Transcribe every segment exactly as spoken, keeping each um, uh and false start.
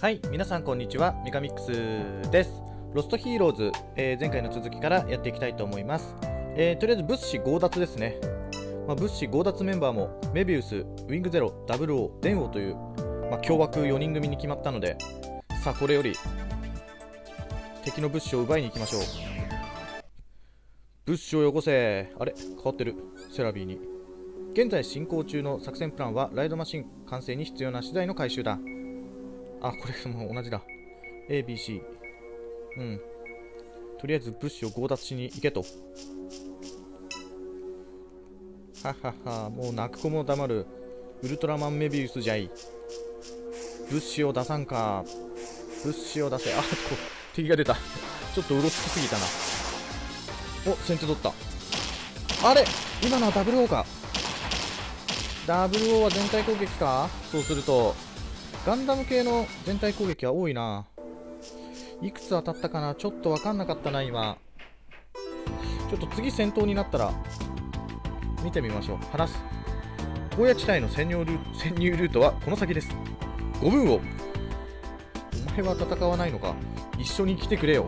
はい、皆さんこんにちは、ミカミックスです。ロストヒーローズ、えー、前回の続きからやっていきたいと思います。えー、とりあえず物資強奪ですね。まあ、物資強奪メンバーもメビウス、ウィングゼロ、ダブルオー、デンオーという、まあ、凶悪よにん組に決まったので、さあこれより敵の物資を奪いに行きましょう。物資をよこせ。あれ変わってる。セラビーに。現在進行中の作戦プランはライドマシン完成に必要な資材の回収だ。あ、これも同じだ。エービーシー。うん。とりあえず物資を強奪しに行けと。ははは、もう泣く子も黙る。ウルトラマンメビウスじゃい。物資を出さんか。物資を出せ。あ、こ敵が出た。ちょっとうろつきすぎたな。お、先手取った。あれ今のはダブルオーか。ダブルオーは全体攻撃か。そうするとガンダム系の全体攻撃は多いな。いくつ当たったかな、ちょっと分かんなかったな。今ちょっと次戦闘になったら見てみましょう。話す。荒野地帯の潜入ルート、潜入ルートはこの先です。ごぶんを。お前は戦わないのか。一緒に来てくれよ。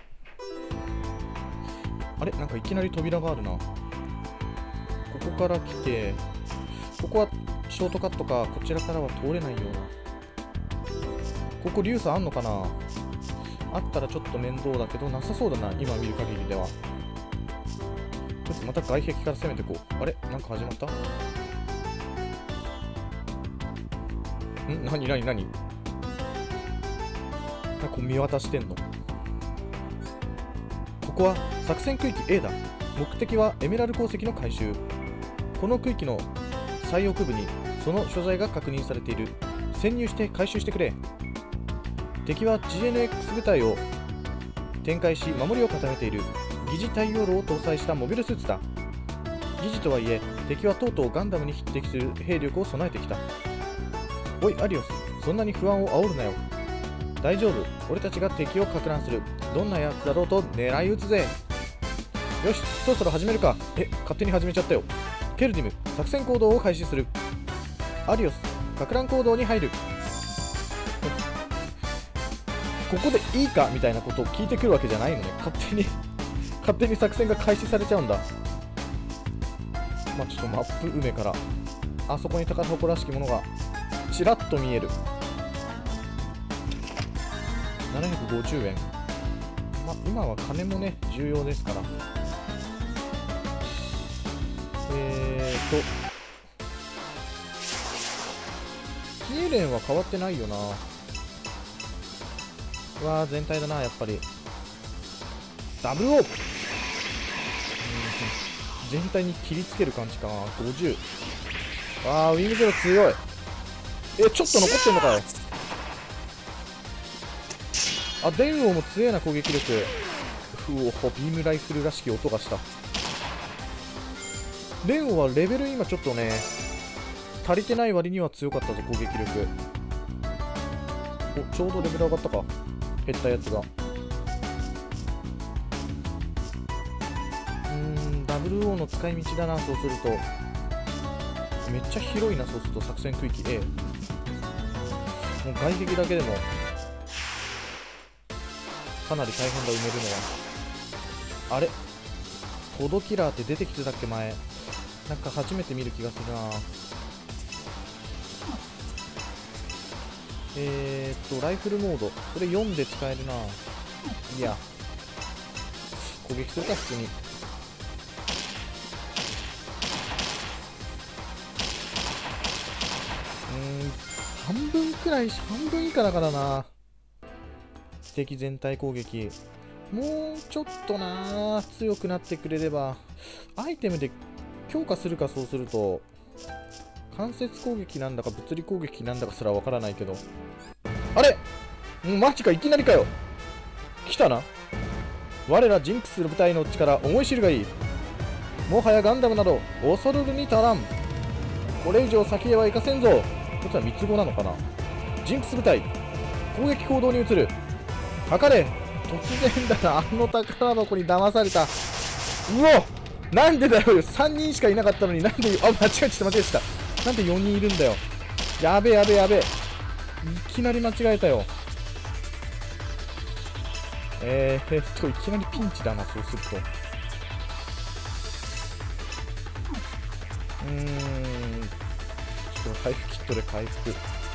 あれなんかいきなり扉があるな。ここから来て、ここはショートカットか。こちらからは通れないような。ここ流差あんのかな。あったらちょっと面倒だけどなさそうだな、今見る限りでは。ちょっとまた外壁から攻めていこう。あれなんか始まった。んなになになに。なんか見渡してんの。ここは作戦区域 エー だ。目的はエメラル鉱石の回収。この区域の最奥部にその所在が確認されている。潜入して回収してくれ。敵は ジーエヌエックス 部隊を展開し守りを固めている。疑似対応炉を搭載したモビルスーツだ。疑似とはいえ敵はとうとうガンダムに匹敵する兵力を備えてきた。おいアリオス、そんなに不安を煽るなよ。大丈夫、俺たちが敵をか乱する。どんなやつだろうと狙い撃つぜ。よし、そろそろ始めるか。え、勝手に始めちゃったよ。ケルディム、作戦行動を開始する。アリオス、か乱行動に入る。ここでいいかみたいなことを聞いてくるわけじゃないのね。勝手に勝手に作戦が開始されちゃうんだ。まあちょっとマップ梅からあそこに宝箱らしきものがちらっと見える。ななひゃくごじゅうえん。まあ今は金もね重要ですから。えーとキエレンは変わってないよな。うわー全体だな。やっぱりダブルオー、うん、全体に切りつける感じかな。ごじゅう。あーウィングゼロ強い。えちょっと残ってんのかよ。あデンオーも強いな攻撃力。うおほビームライフルらしき音がした。デンオーはレベル今ちょっとね足りてない割には強かったぞ攻撃力。おちょうどレベル上がったか。減ったやつが。うーんダブルオーの使い道だな。そうするとめっちゃ広いな。そうすると作戦区域 エー、 もう外壁だけでもかなり大変だ埋めるのは。あれトドキラーって出てきてたっけ前。なんか初めて見る気がするな。えーっとライフルモードこれよんで使えるな。いや攻撃するか普通に。うーん半分くらい半分以下だからな。敵全体攻撃もうちょっとな強くなってくれれば。アイテムで強化するか。そうすると間接攻撃なんだか物理攻撃なんだかすらわからないけど。あれマジかいきなりかよ。来たな。我らジンクスの部隊の力思い知るがいい。もはやガンダムなど恐るるに足らん。これ以上先へは行かせんぞ。こいつは三つ子なのかな。ジンクス部隊攻撃行動に移る。測れ。突然だな。あの宝箱に騙された。うおなんでだよ。さんにんしかいなかったのになんで。あ間違えちゃった間違えちゃった。なんでよにんいるんだよ。やべえやべえやべえ。いきなり間違えたよ。 えー、えー、っといきなりピンチだな。そうするとうーん、ちょっと回復キットで回復。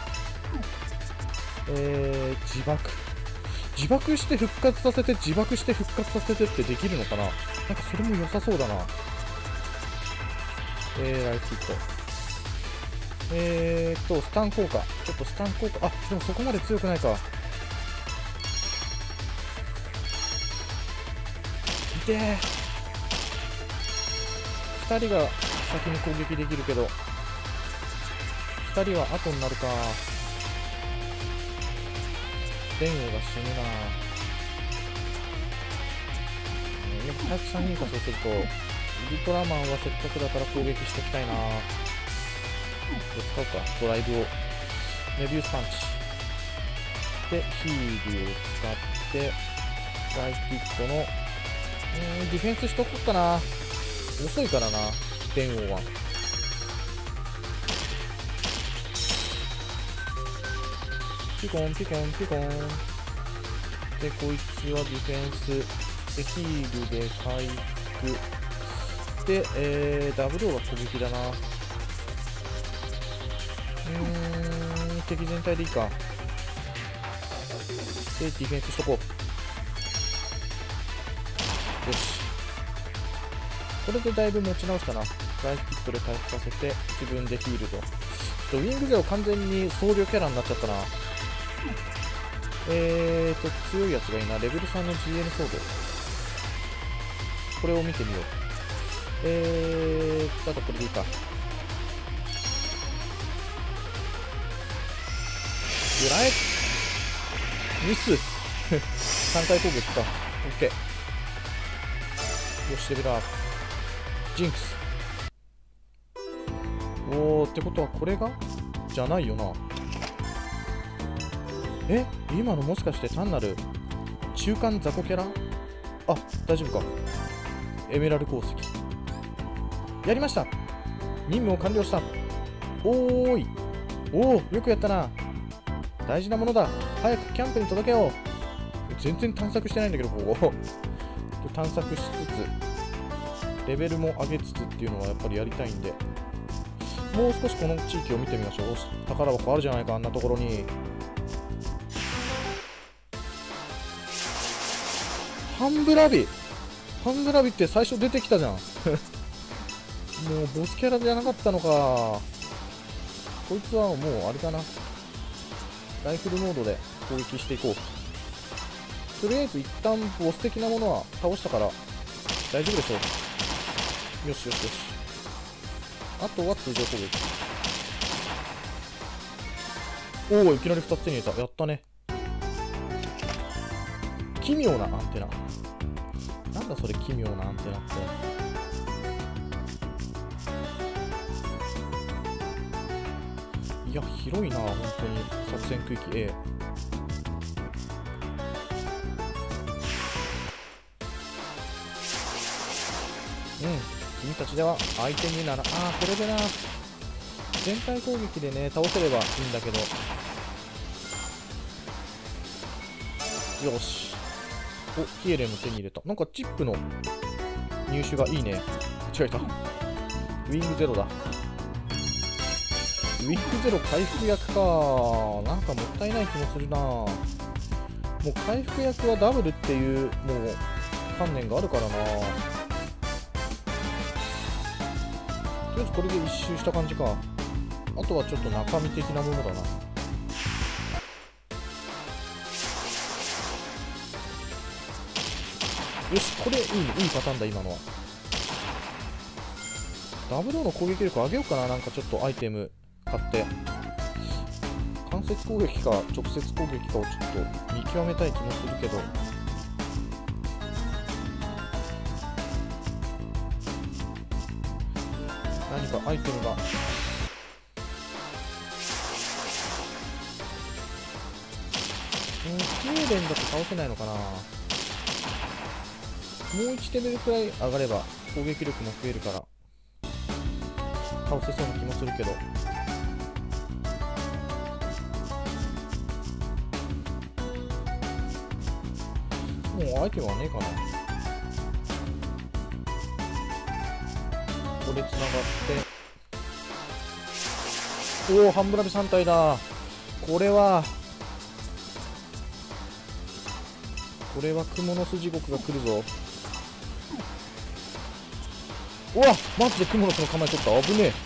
えー、自爆自爆して復活させて、自爆して復活させてってできるのかな。なんかそれも良さそうだな。えー、ライフキット。えーっと、スタン効果。ちょっとスタン効果。あ、でもそこまで強くないか。いてー。ふたりが先に攻撃できるけど、ふたりは後になるか。電王が死ぬな。やっぱ早くさんにんか。そうするとウルトラマンはせっかくだから攻撃しておきたいな。使うか、ドライブを。メビウスパンチでヒールを使ってライフキットのうーんディフェンスしとこっかな。遅いからな、電王は。ピコンピコンピコンで、こいつはディフェンスでヒールで回復で、えー、ダブルオーが攻撃だな。うーん、敵全体でいいか。で、ディフェンスしとこう。よし、これでだいぶ持ち直したな。ライフキットで回復させて自分でヒールと。ちょっとウィングゼロ完全に僧侶キャラになっちゃったな。えーと強いやつがいいな。レベルさんの ジーエヌ ソード、これを見てみよう。えーただこれでいいか。ぐらえミスさんかい攻撃か。 OK。 よし、レベルアップ。ジンクス。おー、ってことはこれがじゃないよな。え、今のもしかして単なる中間雑魚キャラ。あ、大丈夫か。エメラル鉱石やりました。任務を完了した。おーい、おお、よくやったな。大事なものだ。早くキャンプに届けよう。全然探索してないんだけど、ここ探索しつつレベルも上げつつっていうのはやっぱりやりたいんで、もう少しこの地域を見てみましょう。宝箱あるじゃないか、あんなところに。ハンブラビハンブラビって最初出てきたじゃんもうボスキャラじゃなかったのか。こいつはもうあれだな、ライフルモードで攻撃していこう。とりあえず一旦ボス的なものは倒したから大丈夫でしょう。よしよしよし、あとは通常攻撃。おお、いきなりふたつ手に入れた。やったね。奇妙なアンテナ。なんだそれ、奇妙なアンテナって。いや、広いな、本当に。作戦区域 A。うん、君たちでは相手になら、ああ、これでな。全体攻撃でね、倒せればいいんだけど。よし。お、キエレンも手に入れた。なんかチップの入手がいいね。間違えた。ウィングゼロだ。ウィングゼロ回復薬か。なんかもったいない気もするな。もう回復薬はダブルっていうもう観念があるからな。とりあえずこれで一周した感じか。あとはちょっと中身的なものだな。よし、これいいね、いいパターンだ、今のは。ダブルの攻撃力上げようかな、なんかちょっとアイテム買って。間接攻撃か直接攻撃かをちょっと見極めたい気もするけど。何かアイテムが。うん、キエレンだと倒せないのかな。もういちレベルくらい上がれば攻撃力も増えるから倒せそうな気もするけど。もうアイテムはねえかな。これつながっておお、半ブラビさん体だ。これはこれは蜘蛛の巣地獄が来るぞ。うわ、マジで蜘蛛の巣の構え取った。危ねえ。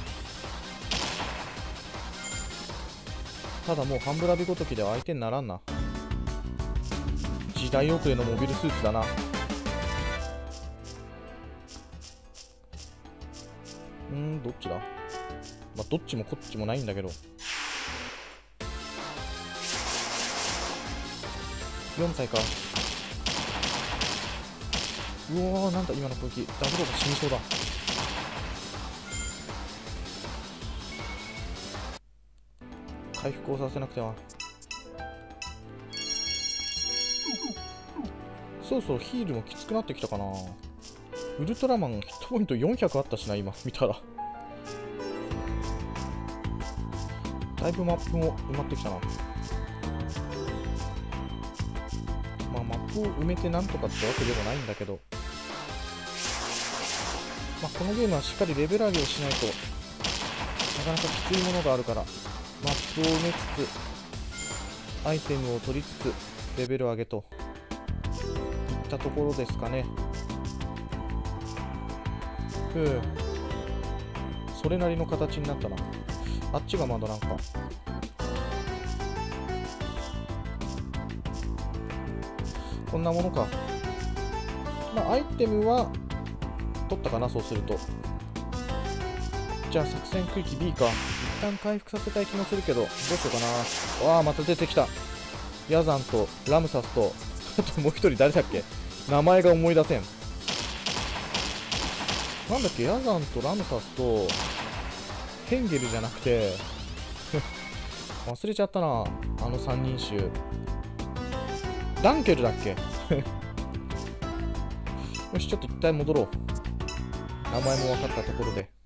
ただもう半ブラビごときでは相手にならんな。時代遅れのモビルスーツだな。うーん、どっちだ。まあ、どっちもこっちもないんだけど。よん体か。うわー、なんだ今の攻撃。ダブルが死にそうだ。回復をさせなくては。そうそう、ヒールもきつくなってきたかな。ウルトラマンヒットポイントよんひゃくあったしな、今見たら。だいぶマップも埋まってきたな。まあマップを埋めてなんとかってわけでもないんだけど、まあこのゲームはしっかりレベル上げをしないとなかなかきついものがあるから、マップを埋めつつアイテムを取りつつレベル上げといったところですかね。ふう、それなりの形になったな。あっちがまだなんかこんなものか。まあアイテムは取ったかな。そうするとじゃあ作戦区域 ビー か。一旦回復させたい気もするけど、どうしようかな。わあ、また出てきた。ヤザンとラムサスとあともう一人誰だっけ、名前が思い出せん。なんだっけ、ヤザンとラムサスとヘンゲルじゃなくて忘れちゃったな、あの三人衆。ダンケルだっけよし、ちょっと一旦戻ろう。名前も分かったところで。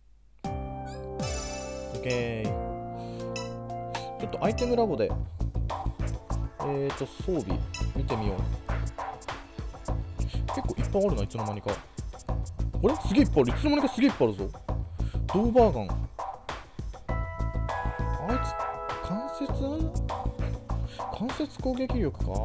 オッケー。ちょっとアイテムラボでえーと装備見てみよう。結構いっぱいあるな、いつの間にか。あれ、すげえいっぱいある。いつの間にかすげえいっぱいあるぞ。ドーバーガン。あいつ関節関節攻撃力か。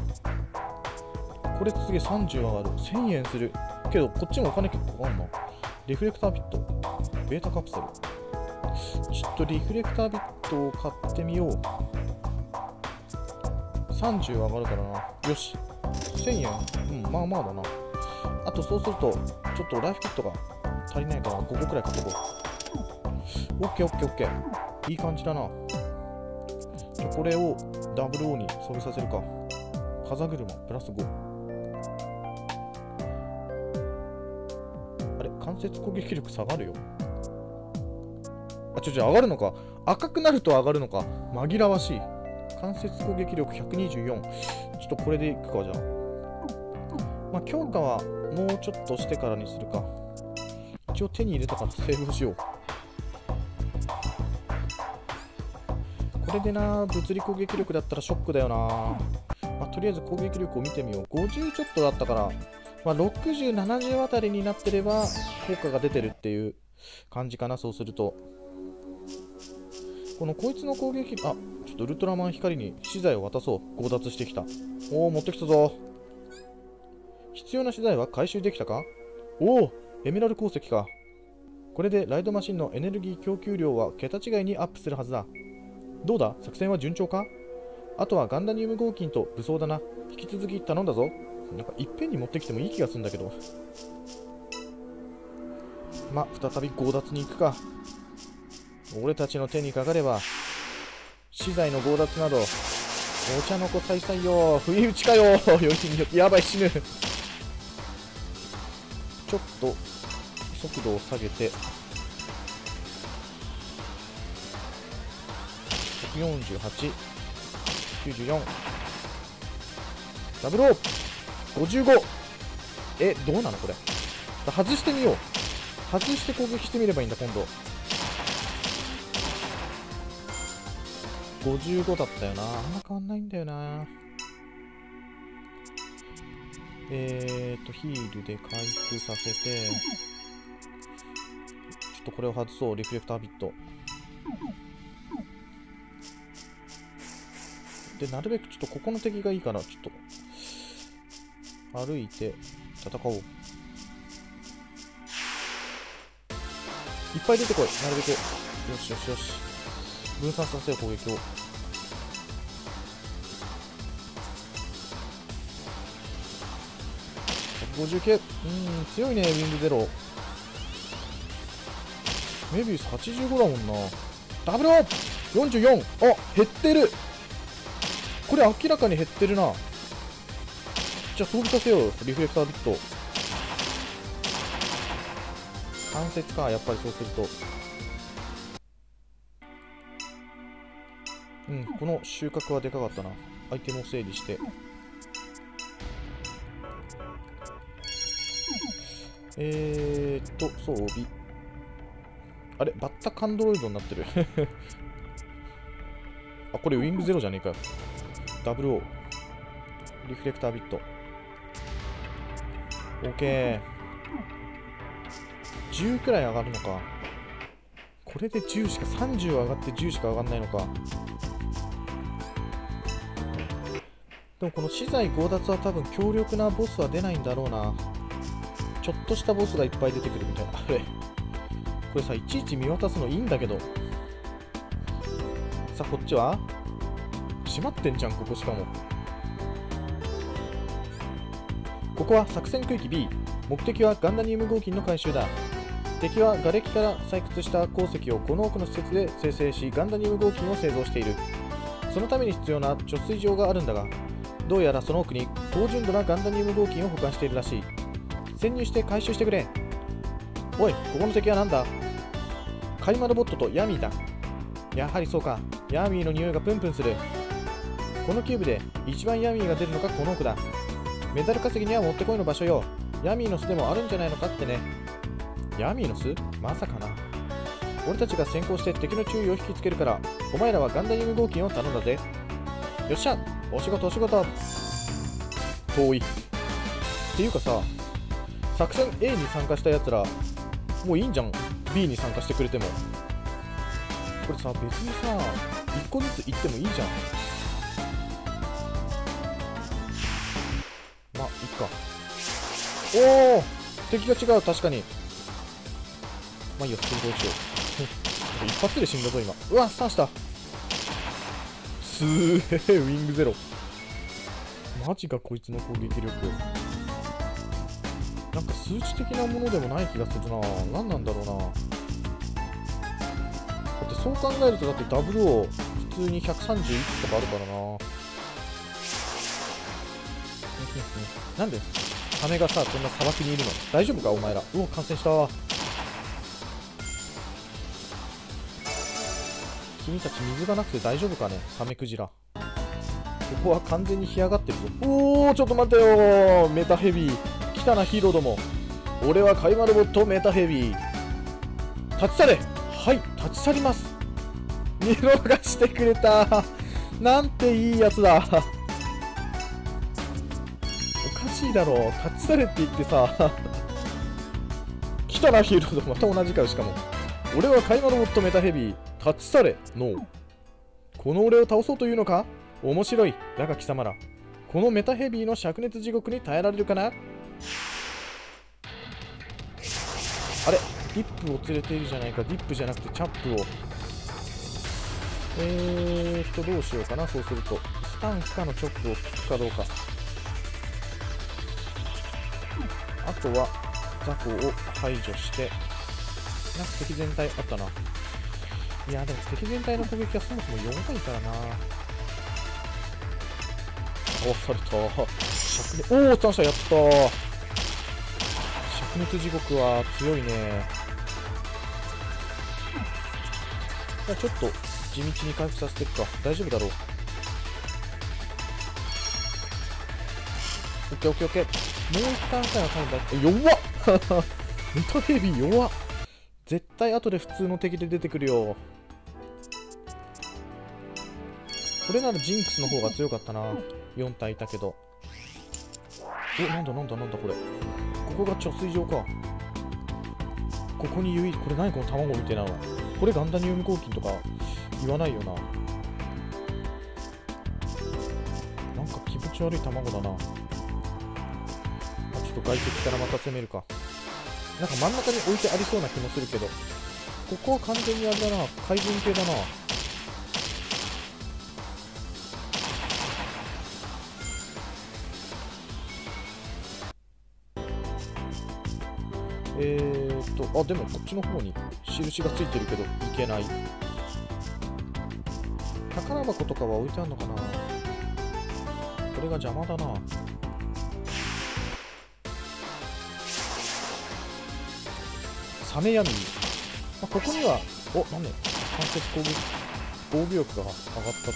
これ次さんじゅう上がる。せんえんするけど、こっちもお金結構かかるな。リフレクタービット、ベータカプセル。ちょっとリフレクタービットを買ってみよう。さんじゅう上がるからな。よし、せんえん。うん、まあまあだな。あとそうするとちょっとライフキットが足りないからごこくらい買っとこう。オッケーオッケーオッケー、いい感じだな。じゃあこれを ダブルオー に装備させるか。風車プラスご。あれ、関節攻撃力下がるよ。あ、ちょちょ、上がるのか。赤くなると上がるのか。紛らわしい。関節攻撃力ひゃくにじゅうよん。ちょっとこれでいくか。じゃあまあ強化はもうちょっとしてからにするか。一応手に入れたからセーブしよう。これでな、物理攻撃力だったらショックだよな。まあ、とりあえず攻撃力を見てみよう。ごじゅうちょっとだったから、まあ、ろくじゅう、ななじゅうあたりになってれば効果が出てるっていう感じかな。そうするとこのこいつの攻撃、あ、ちょっとウルトラマン光に資材を渡そう。強奪してきた。おお、持ってきたぞ。必要な資材は回収できたか。おお、エメラル鉱石か。これでライドマシンのエネルギー供給量は桁違いにアップするはずだ。どうだ、作戦は順調か。あとはガンダニウム合金と武装だな。引き続き頼んだぞ。なんかいっぺんに持ってきてもいい気がするんだけど。ま、再び強奪に行くか。俺たちの手にかかれば資材の強奪などお茶の子さいさいよ。不意打ちかよ。よりによってやばい、死ぬ。ちょっと速度を下げてひゃくよんじゅうはち、きゅうじゅうよん、ダブルオー、ごじゅうご。え、どうなのこれ。外してみよう。外して攻撃してみればいいんだ今度。ごじゅうごだったよな。あんま変わんないんだよな。 えーと、ヒールで回復させて、ちょっとこれを外そう。リフレクタービット。で、なるべくちょっとここの敵がいいから、ちょっと、歩いて、戦おう。いっぱい出てこい。なるべく。よしよしよし。分散させよう、攻撃を。ごじゅうきゅう。うーん、強いね、ウィングゼロ。メビウスはちじゅうごだもんな。ダブル よんじゅうよん。あ、減ってる。これ明らかに減ってるな。じゃあ装備させよう。リフレクタービット。関節か、やっぱりそうすると。うん、この収穫はでかかったな。アイテムを整理して。えーっと、装備。あれ、バッタカンドロイドになってる。あ、これウィングゼロじゃねえかよ。ダブル オー。リフレクタービット。OK。じゅうくらい上がるのか。これでじゅうしか、さんじゅう上がってじゅうしか上がんないのか。でもこの資材強奪は多分強力なボスは出ないんだろうな。ちょっとしたボスがいっぱい出てくるみたいな。あれこれさ、いちいち見渡すのいいんだけど。さあ、こっちは閉まってんじゃん、ここしかも。ここは作戦区域 ビー。目的はガンダニウム合金の回収だ。敵は瓦礫から採掘した鉱石をこの奥の施設で生成し、ガンダニウム合金を製造している。そのために必要な貯水場があるんだが、どうやらその奥に高純度なガンダニウム合金を保管しているらしい。潜入して回収してくれ。おい、ここの敵は何だ？カイマルボットとヤミーだ。やはりそうか。ヤミーの匂いがプンプンする。このキューブで一番ヤミーが出るのがこの奥だ。メダル稼ぎにはもってこいの場所よ。ヤミーの巣でもあるんじゃないのかってね。ヤミーの巣？まさかな。俺たちが先行して敵の注意を引きつけるから、お前らはガンダニウム合金を頼んだぜ。よっしゃ、お仕事お仕事。遠い。っていうかさ、作戦 A に参加したやつら、もういいんじゃん。B に参加してくれても。これさ、別にさ、いっこずつ行ってもいいじゃん。まあ、いっか。おお、敵が違う、確かに。まあいいよ、普通にどうしよう。一発で死んだぞ、今。うわ、スタンした。すーげえ、ウィングゼロ。マジか、こいつの攻撃力。なんか数値的なものでもない気がするな。何なんだろうな。だってそう考えると、だってダブルオー普通にひゃくさんじゅういちとかあるからな。なんでサメがさ、こんな砂漠にいるの？大丈夫かお前ら。うわ、感染した。君たち水がなくて大丈夫かね、サメクジラ。ここは完全に干上がってるぞ。おー、ちょっと待ってよー。メタヘビー。来たな、ヒーローども。俺はカイマルボットメタヘビー。立ち去れ。はい、立ち去ります。見逃してくれた。なんていいやつだ。おかしいだろう。立ち去れって言ってさ。来たな、ヒーローども。また同じかよ、しかも。俺はカイマルボットメタヘビー。立ち去れ。ノー。この俺を倒そうというのか？面白い。だが貴様ら、このメタヘビーの灼熱地獄に耐えられるかな？あれ、ディップを連れているじゃないか。ディップじゃなくてチャップを。えーっと、どうしようかな。そうすると、スタンかのチョップを聞くかどうか。あとは、ザコを排除して、なんか敵全体あったな。いや、でも敵全体の攻撃はそもそも弱いからな。お、された。灼熱、おー、スタンした、やったー。灼熱地獄は強いね。じゃあちょっと地道に回復させていくか。大丈夫だろう。オッケーオッケーオッケー。もう一旦回は多分大丈夫。弱っメタヘビー弱っ。絶対後で普通の敵で出てくるよ。これならジンクスの方が強かったな。よん体いたけど。 お、なんだなんだなんだこれ。ここが貯水場か。ここに唯一、これ何この卵みたいなの。これガンダニウム合金とか言わないよな。なんか気持ち悪い卵だな。あ、ちょっと外敵からまた攻めるか。なんか真ん中に置いてありそうな気もするけど、ここは完全にあれだな、海軍系だな。えーっと、あ、でもこっちの方に印がついてるけど、いけない。宝箱とかは置いてあるのかな。これが邪魔だな。サメヤミー。あ、ここには、お、なんで関節攻撃、防御力が上がったって。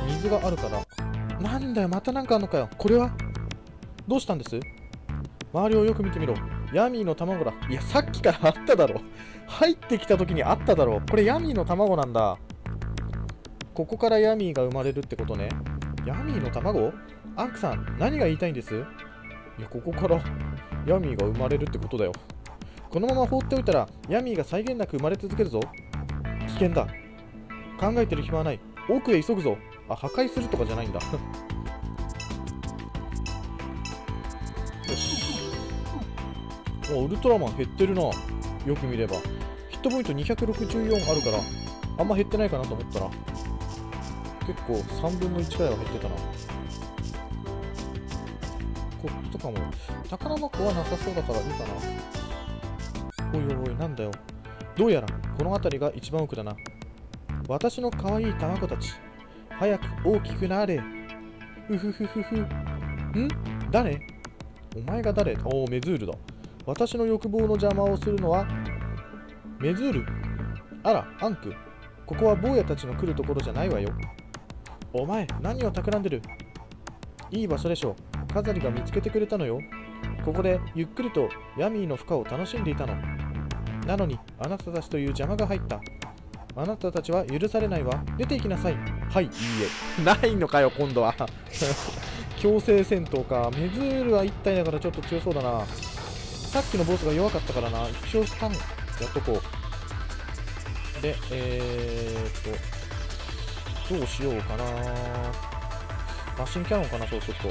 水があるから。なんだよ、またなんかあんのかよ。これはどうしたんです？周りをよく見てみろ。ヤミーの卵だ。いや、さっきからあっただろ。入ってきた時にあっただろ。これヤミーの卵なんだ。ここからヤミーが生まれるってことね。ヤミーの卵？アンクさん、何が言いたいんです？いや、ここからヤミーが生まれるってことだよ。このまま放っておいたら、ヤミーが際限なく生まれ続けるぞ。危険だ。考えてる暇はない。奥へ急ぐぞ。あ、破壊するとかじゃないんだ。よし。お、ウルトラマン減ってるな。よく見れば。ヒットポイントにひゃくろくじゅうよんあるから、あんま減ってないかなと思ったら、結構さんぶんのいちくらいは減ってたな。こっちとかも、宝箱はなさそうだからいいかな。おいおいおい、なんだよ。どうやら、この辺りが一番奥だな。私の可愛い卵たち、早く大きくなれ。ふふふふふ。ん？誰？お前が誰？おお、メズールだ。私の欲望の邪魔をするのは、メズール？あら、アンク。ここは坊やたちの来るところじゃないわよ。お前、何を企んでる？いい場所でしょう。カザリが見つけてくれたのよ。ここでゆっくりとヤミーの負荷を楽しんでいたの。なのに、あなたたちという邪魔が入った。あなたたちは許されないわ。出て行きなさい。はい、いいえ。ないのかよ、今度は。強制戦闘か。メズールはいったいだからちょっと強そうだな。さっきのボスが弱かったからな。一応スタンやっとこう。で、えーっと、どうしようかな。マシンキャノンかな、そうすると。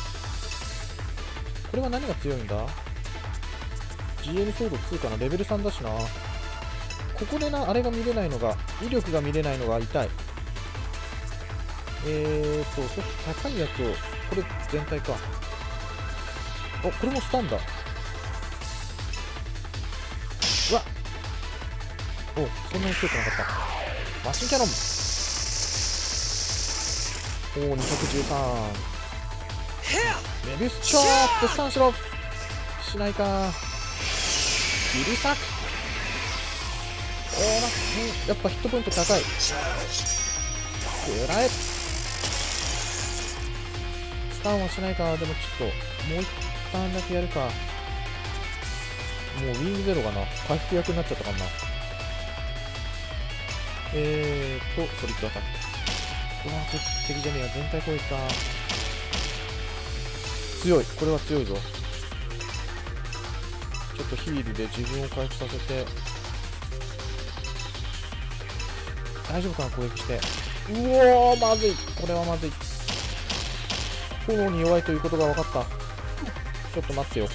これは何が強いんだ？ ジーエル ソードツーかな、レベルさんだしな。ここでな、あれが見れないのが、威力が見れないのが痛い。えーと、そ高いやつを、これ全体か。お、これもスタンだ。うわっ。お、そんなに強くなかった。マシンキャノン。おー、にひゃくじゅうさん。メビウスチョープスタンしろ。しないか。ギルサク。おーな、うん、やっぱヒットポイント高い。食らえ。スタンはしないか。でもちょっともう一ターンだけやるか。もうウィングゼロがな、回復役になっちゃったかな。えーとソリッドアタック。うわー、敵じゃねえや。全体攻撃か。強い。これは強いぞ。ちょっとヒールで自分を回復させて。大丈夫かな、攻撃して。うおー、まずい。これはまずい。炎に弱いということが分かった。ちょっと待ってよ。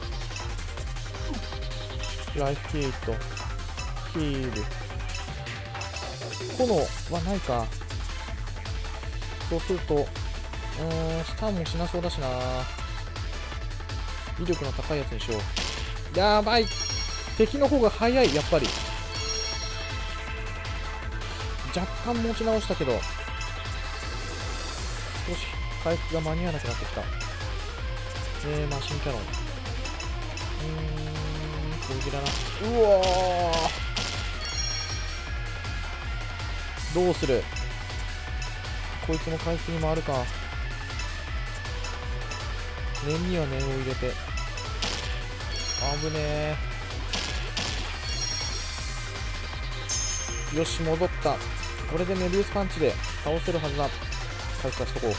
ライフキート。ヒール。炎はないか。そうすると、うーん、スタンもしなそうだしな。威力の高いやつにしよう。やばい。敵の方が早い、やっぱり。若干持ち直したけど、少し回復が間に合わなくなってきた。えー、マシンキャノン。うーん、攻撃だな。うわー。どうする？こいつも回復に回るか。念には念を入れて。危ねえ。よし、戻った。これでメビウスパンチで倒せるはずだ。 回復させとこ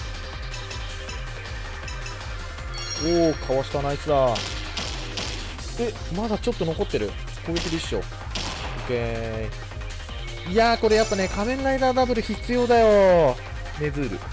う。おお、かわした。ナイスだ。え、まだちょっと残ってる。攻撃で一緒。オッケー。いやー、これやっぱね、仮面ライダーダブル必要だよ。メズール。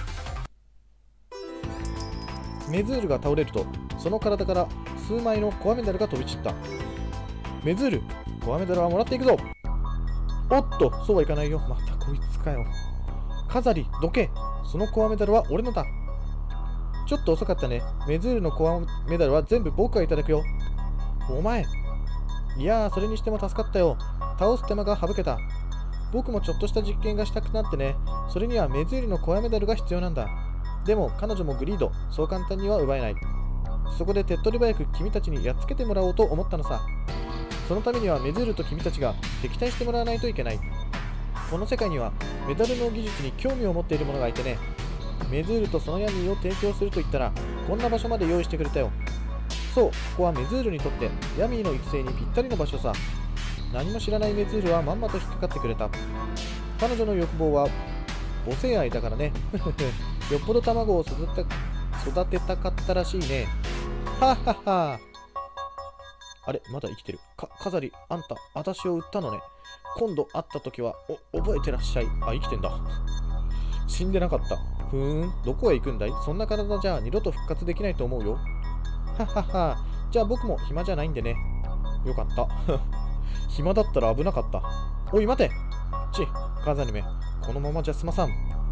メズールが倒れると、その体から数枚のコアメダルが飛び散った。メズール、コアメダルはもらっていくぞ。おっと、そうはいかないよ。またこいつかよ。カザリ、どけ。そのコアメダルは俺のだ。ちょっと遅かったね。メズールのコアメダルは全部僕がいただくよ。お前。いやー、それにしても助かったよ。倒す手間が省けた。僕もちょっとした実験がしたくなってね。それにはメズールのコアメダルが必要なんだ。でも彼女もグリード。そう簡単には奪えない。そこで手っ取り早く君たちにやっつけてもらおうと思ったのさ。そのためにはメズールと君たちが敵対してもらわないといけない。この世界にはメダルの技術に興味を持っている者がいてね。メズールとそのヤミーを提供すると言ったら、こんな場所まで用意してくれたよ。そう、ここはメズールにとってヤミーの育成にぴったりの場所さ。何も知らないメズールはまんまと引っかかってくれた。彼女の欲望は母性愛だからね。よっぽど卵を育てた育てたかったらしいね。はっはっは。あれ、まだ生きてる。か、カザリ、あんた、私を売ったのね。今度会った時は、お、覚えてらっしゃい。あ、生きてんだ。死んでなかった。ふーん、どこへ行くんだい？そんな体じゃ二度と復活できないと思うよ。はっはっは。じゃあ僕も暇じゃないんでね。よかった。暇だったら危なかった。おい、待て。ち、カザリめ。このままじゃ済まさん。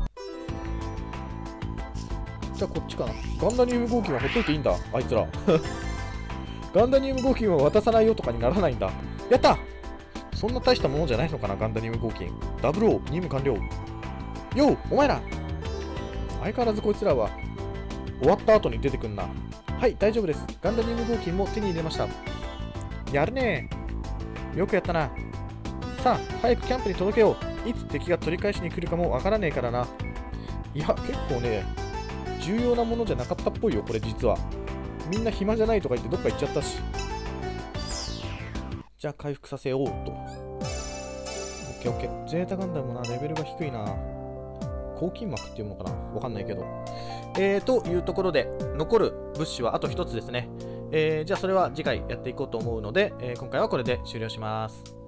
じゃあこっちかな。ガンダニウム合金はほっといていいんだ、あいつら。ガンダニウム合金を渡さないよとかにならないんだ。やった！そんな大したものじゃないのかな、ガンダニウム合金。ダブルオー、任務完了。よう、お前ら！相変わらずこいつらは終わった後に出てくんな。はい、大丈夫です。ガンダニウム合金も手に入れました。やるねー。よくやったな。さあ、早くキャンプに届けよう。いつ敵が取り返しに来るかもわからねえからな。いや、結構ね、重要なものじゃなかったっぽいよ、これ実は。みんな暇じゃないとか言ってどっか行っちゃったし。じゃあ回復させようと。オッケーオッケー。ゼータガンダムな、レベルが低いな。抗菌膜っていうのかな、わかんないけど。えー、というところで、残る物資はあと一つですね。えー、じゃあそれは次回やっていこうと思うので、えー、今回はこれで終了します。